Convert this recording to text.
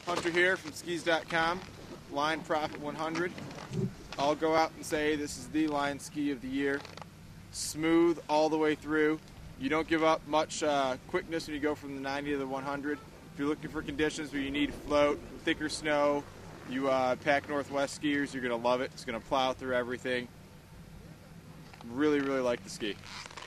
Hunter here from skis.com, Line Profit 100. I'll go out and say this is the line ski of the year. Smooth all the way through. You don't give up much quickness when you go from the 90 to the 100. If you're looking for conditions where you need float, thicker snow, you Pac Northwest skiers, you're going to love it. It's going to plow through everything. Really, really like the ski.